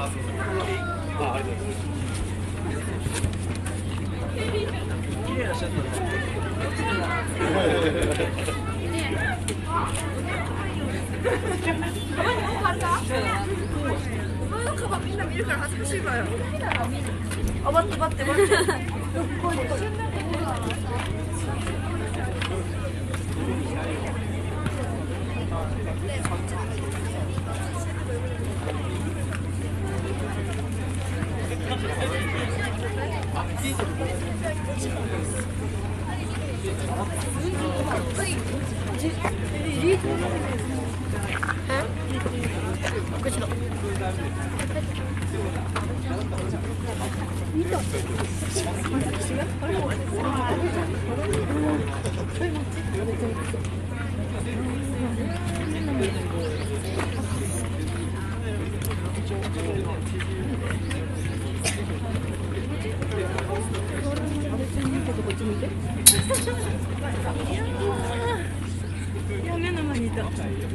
あ、ありがとうございます。綺麗なシャツだね。 前のカバンみんな見るから恥ずかしいわよ。あ、待って待って待って。いや、目の前にいた。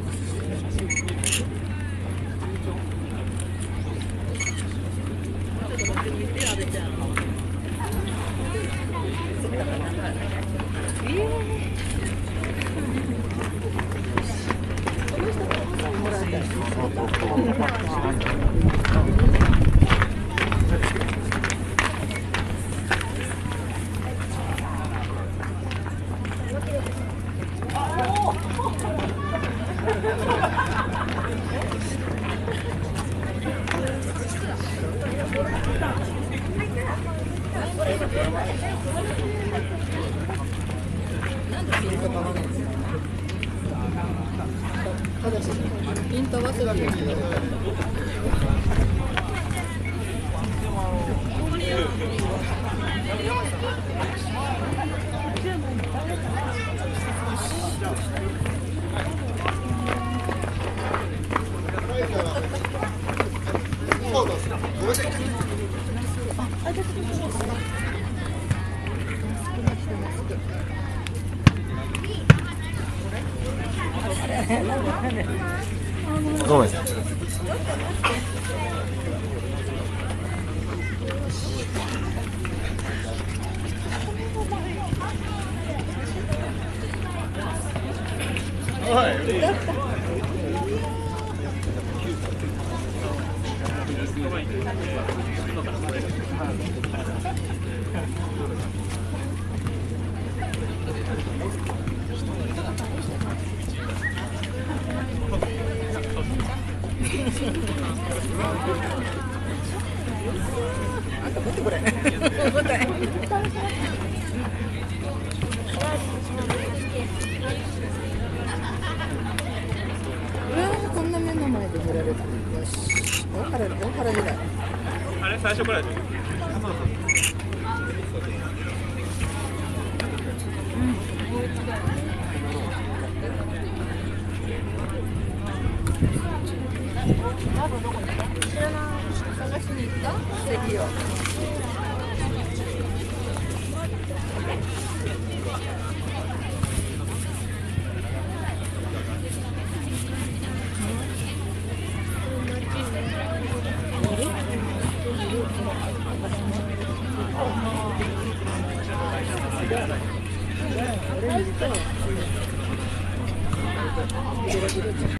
ピント忘れてる。 ごめん。 あんた持ってこれ。こんな目の前で見られる。よし。大原時代。 あれ最初からでしょ。 知らない。探しに行った？素敵よ。